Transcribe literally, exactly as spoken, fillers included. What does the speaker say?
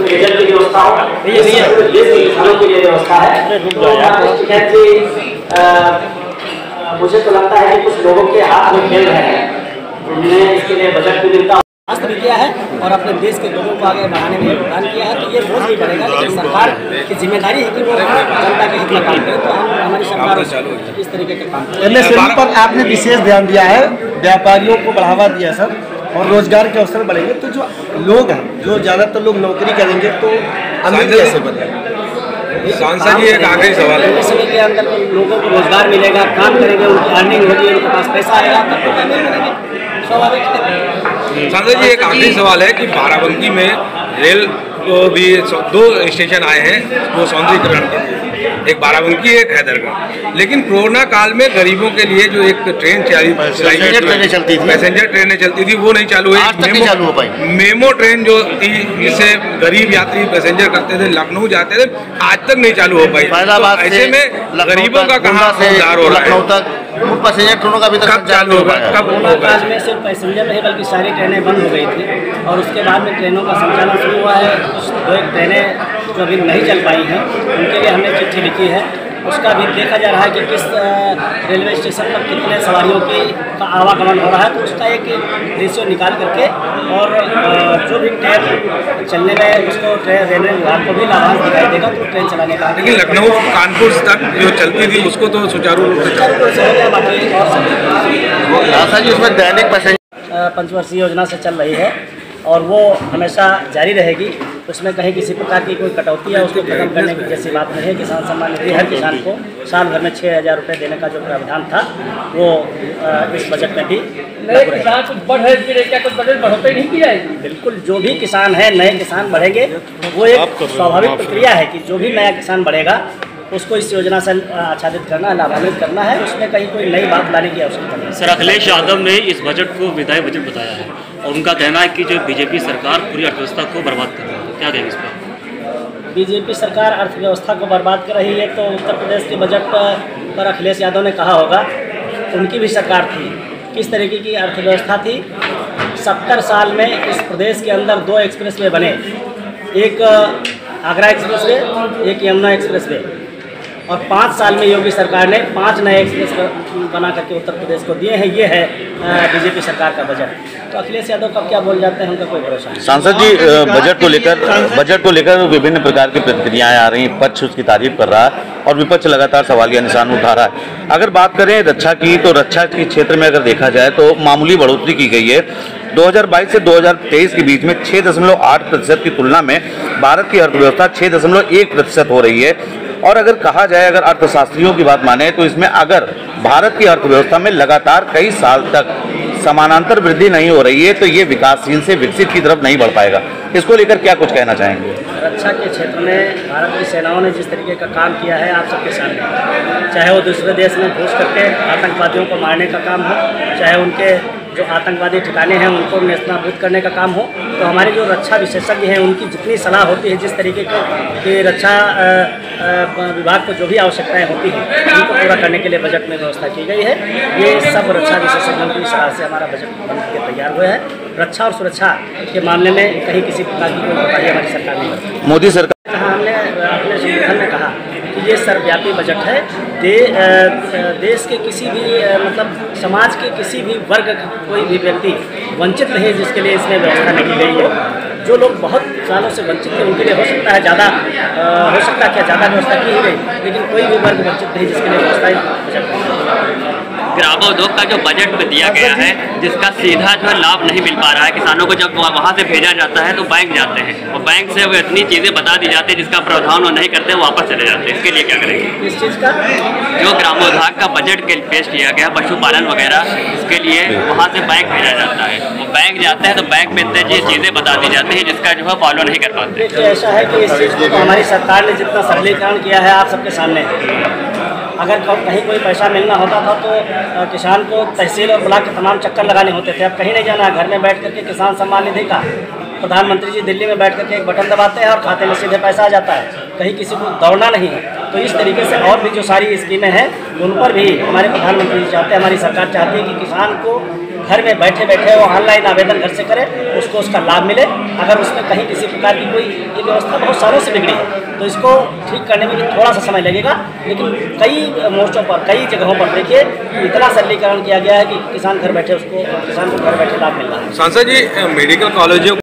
पेयजल की व्यवस्था हो, ये देश के किसानों के लिए व्यवस्था है। तो मुझे तो लगता है कि कुछ लोगों के हाथ में खेल रहे हैं, उन्हें इसके लिए बजट भी मिलता राष्ट्र भी किया है और अपने देश के लोगों को आगे बढ़ाने में योगदान किया है। तो ये बोझ भी बढ़ेगा, लेकिन सरकार की जिम्मेदारी है कि वो जनता के हित में काम करे। तो हम हमारी सरकार इस तरीके के काम एम एस एम ई पर आपने विशेष ध्यान दिया है, व्यापारियों को बढ़ावा दिया सर, और रोजगार के अवसर बढ़ेंगे। तो जो लोग हैं, जो ज़्यादातर लोग नौकरी करेंगे तो अमीर कैसे बनेंगे? सांसद जी एक आखिरी सवाल है, एम एस एम ई के अंदर लोगों को रोजगार मिलेगा, काम करेंगे, उनकी अर्निंग होगी, उनके पास पैसा आएगा, तब तो अमीर बनेंगे, स्वाभाविक है। सांसद जी एक आखिरी सवाल है कि बाराबंकी में रेल को भी दो स्टेशन आए हैं वो सौंदर्यीकरण के लिए, एक बाराबंकी एक हैदरगढ़, लेकिन कोरोना काल में गरीबों के लिए जो एक ट्रेन पैसेंजर ट्रेनें चलती थी पैसेंजर ट्रेनें चलती थी वो नहीं चालू हुई। आज तक नहीं चालू हो पाई। मेमो ट्रेन जो थी जिससे गरीब यात्री पैसेंजर करते थे, लखनऊ जाते थे, आज तक नहीं चालू हो पाई। तो ऐसे में गरीबों का कहाँ उद्धार हो रहा है? पैसेंजर ट्रेनों का भी कब चालू होगा? कब कोरोना काल में सिर्फ पैसेंजर नहीं बल्कि सारी ट्रेनें बंद हो गई थी और उसके बाद में ट्रेनों का संचालन शुरू हुआ है। कुछ दो एक ट्रेनें जो अभी नहीं चल पाई हैं उनके लिए हमने चिट्ठी लिखी है, उसका भी देखा जा रहा है कि किस रेलवे स्टेशन पर कितने सवारियों की का आवागमन हो रहा है। तो उसका एक रेशियो निकाल करके और जो भी ट्रेन चलने में उसको रेलवे विभाग को भी लाभांश दिखाई देगा तो ट्रेन चलाने का। लेकिन लखनऊ कानपुर तक जो चलती थी उसको तो सुचारू रूप से सुचारू रूप से हो गया। बाकी और जी उसमें दैनिक पैसेंजर पंचवर्षीय योजना से चल रही है और वो हमेशा जारी रहेगी। उसमें कहीं किसी प्रकार की कोई कटौती है उसको खत्म करने की जैसी बात नहीं है। किसान सम्मान निधि हर किसान को साल भर में छः हज़ार रुपये देने का जो प्रावधान था वो इस बजट में भी किसान कुछ बढ़े क्या कुछ बजट बढ़ोतरी नहीं की जाएगी। बिल्कुल, जो भी किसान है नए किसान बढ़ेंगे, वो एक स्वाभाविक प्रक्रिया है कि जो भी नया किसान बढ़ेगा उसको इस योजना से आच्छादित करना, लाभान्वित करना है। उसमें कहीं कोई नई बात लाने की आवश्यकता नहीं। सर, अखिलेश यादव ने इस बजट को विधायक बजट बताया है और उनका कहना है कि जो बीजेपी सरकार पूरी अर्थव्यवस्था को बर्बाद कर रही है, क्या कहेंगे इस पर? बीजेपी सरकार अर्थव्यवस्था को बर्बाद कर रही है तो उत्तर प्रदेश के बजट पर अखिलेश यादव ने कहा होगा, उनकी भी सरकार थी, किस तरीके की अर्थव्यवस्था थी। सत्तर साल में इस प्रदेश के अंदर दो एक्सप्रेस वे बने, एक आगरा एक्सप्रेस वे, एक यमुना एक्सप्रेस वे, और पाँच साल में योगी सरकार ने पांच नए एक्सप्रेस बना करके उत्तर प्रदेश को दिए हैं। ये है बीजेपी सरकार का बजट। तो अखिलेश यादव कब क्या बोल जाते हैं उनका कोई भरोसा नहीं। सांसद जी, बजट को लेकर बजट को लेकर विभिन्न प्रकार की प्रतिक्रियाएं आ रही हैं, पक्ष उसकी तारीफ कर रहा है और विपक्ष लगातार सवालिया निशान उठा रहा है। अगर बात करें रक्षा की, तो रक्षा के क्षेत्र में अगर देखा जाए तो मामूली बढ़ोतरी की गई है। दो हज़ार बाईस से दो हज़ार तेईस के बीच में छः दशमलव आठ प्रतिशत की तुलना में भारत की अर्थव्यवस्था छः दशमलव एक प्रतिशत हो रही है। और अगर कहा जाए, अगर अर्थशास्त्रियों की बात माने तो इसमें अगर भारत की अर्थव्यवस्था में लगातार कई साल तक समानांतर वृद्धि नहीं हो रही है तो ये विकासशील से विकसित की तरफ नहीं बढ़ पाएगा। इसको लेकर क्या कुछ कहना चाहेंगे? रक्षा के क्षेत्र में भारत की सेनाओं ने जिस तरीके का काम किया है आप सबके सामने, चाहे वो दूसरे देश में घुस करके आतंकवादियों को मारने का काम हो, चाहे उनके जो आतंकवादी ठिकाने हैं उनको नेस्तनाबूद करने का काम हो, तो हमारे जो रक्षा विशेषज्ञ हैं उनकी जितनी सलाह होती है, जिस तरीके के रक्षा विभाग को जो भी आवश्यकताएं होती हैं उनको पूरा करने के लिए बजट में व्यवस्था की गई है। ये सब रक्षा विशेषज्ञों की सलाह से हमारा बजट बन के तैयार हुआ है। रक्षा और सुरक्षा के मामले में कहीं किसी प्रकार की कोई कोताही हमारी सरकार नहीं करती। मोदी सरकार कहा, हमने अपने संगठन में कहा कि ये सर्वव्यापी बजट है। दे, देश के किसी भी मतलब समाज के किसी भी वर्ग का कोई भी व्यक्ति वंचित नहीं जिसके लिए इसमें व्यवस्था नहीं की गई है। जो लोग बहुत सालों से वंचित थे उनके लिए हो सकता है ज़्यादा हो सकता है क्या ज़्यादा व्यवस्था की ही गई, लेकिन कोई भी वर्ग वंचित नहीं जिसके लिए व्यवस्था। ग्रामोद्योग का जो बजट में दिया गया है जिसका सीधा जो है लाभ नहीं मिल पा रहा है किसानों को, जब वहाँ से भेजा जाता है तो बैंक जाते हैं और बैंक से वो इतनी चीज़ें बता दी जाती है जिसका प्रावधान वो नहीं करते, वापस चले जाते हैं। इसके लिए क्या करेंगे? इस चीज़ का जो ग्रामोद्योग का बजट के पेश किया गया पशुपालन वगैरह, इसके लिए वहाँ से बैंक भेजा जाता है, वो बैंक जाते हैं तो बैंक में इतनी चीज़ें बता दी जाती है जिसका जो है फॉलो नहीं कर पाते। देखिए, ऐसा है कि इस चीज़ को हमारी सरकार ने जितना सरलीकरण किया है आप सबके सामने है। अगर कहीं कोई पैसा मिलना होता था तो किसान को तहसील और ब्लॉक के तमाम चक्कर लगाने होते थे। अब कहीं नहीं जाना, घर में बैठ करके किसान सम्मान निधि का प्रधानमंत्री जी दिल्ली में बैठ करके एक बटन दबाते हैं और खाते में सीधे पैसा आ जाता है, कहीं किसी को दौड़ना नहीं है। तो इस तरीके से और भी जो सारी स्कीमें हैं उन पर भी हमारे प्रधानमंत्री जी चाहते हैं, हमारी सरकार चाहती है कि किसान को घर में बैठे बैठे वो ऑनलाइन आवेदन घर से करे, उसको उसका लाभ मिले। अगर उसमें कहीं किसी प्रकार की कोई ये व्यवस्था बहुत सालों से बिगड़ी है तो इसको ठीक करने में भी थोड़ा सा समय लगेगा, लेकिन कई मोर्चों पर कई जगहों पर देखिए इतना सरलीकरण किया गया है कि किसान घर बैठे उसको किसान को घर बैठे लाभ मिल रहा है। सांसद जी, मेडिकल कॉलेजों